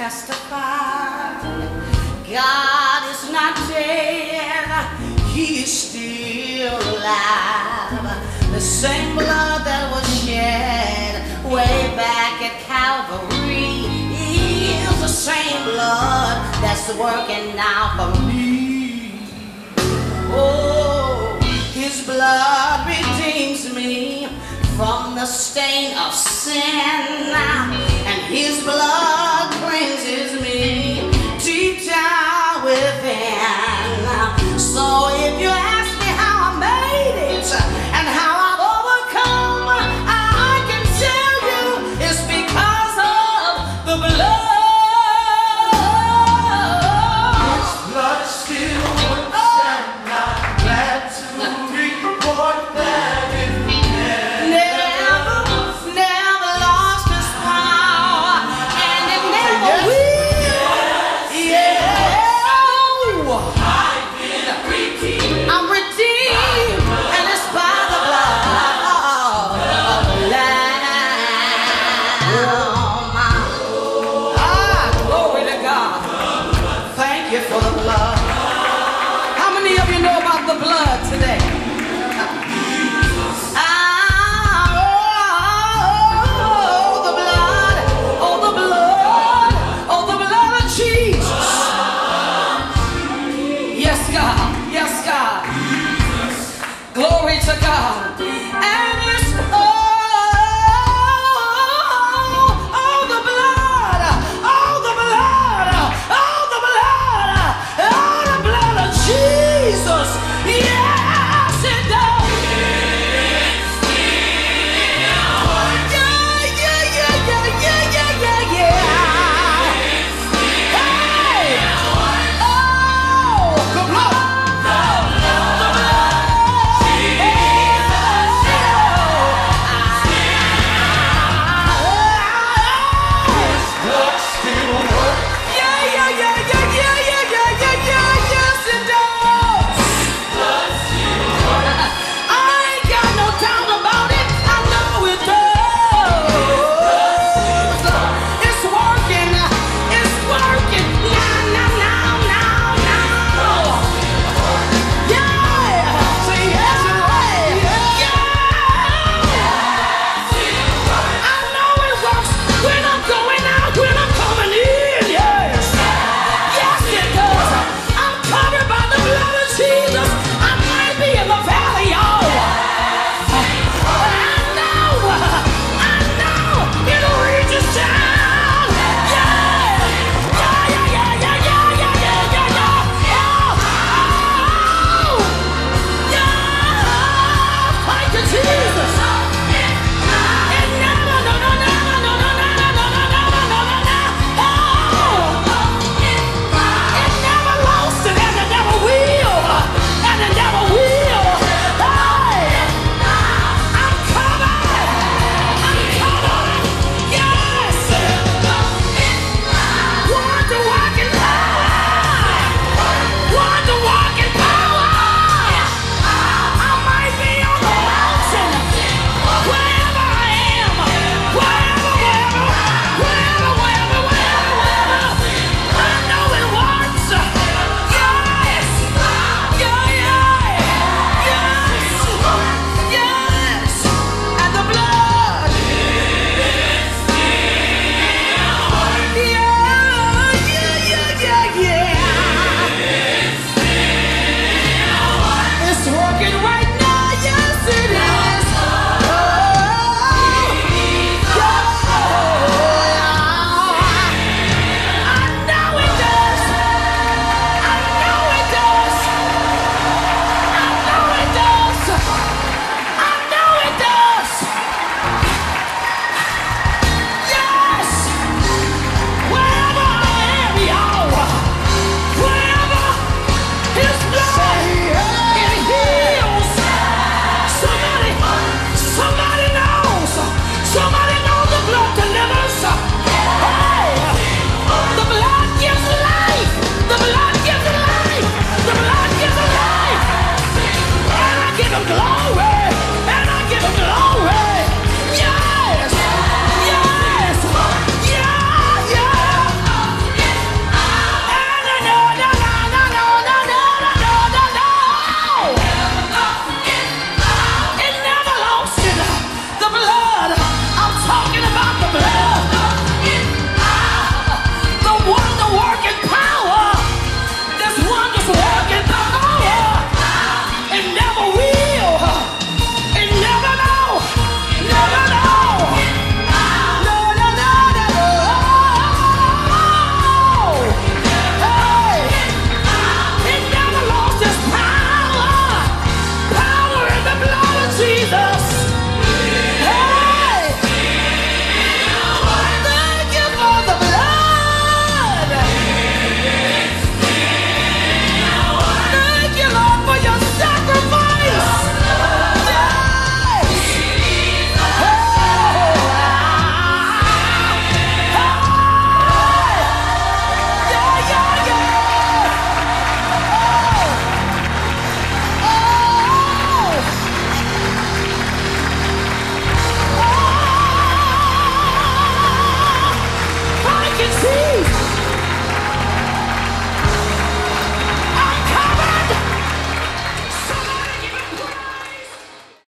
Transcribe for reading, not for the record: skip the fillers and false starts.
testify, God is not dead, He is still alive. The same blood that was shed way back at Calvary is the same blood that's working now for me. Oh, His blood redeems me from the stain of sin, and His blood cleanses me deep down within. So if you ask me how I made it and how I've overcome, I can tell you it's because of the blood. His blood still works, and I'm glad to report that it never lost its power, and it never will. I'm redeemed, and it's by the blood of the Lamb. Glory to God. Thank you for the blood. How many of you know about the blood?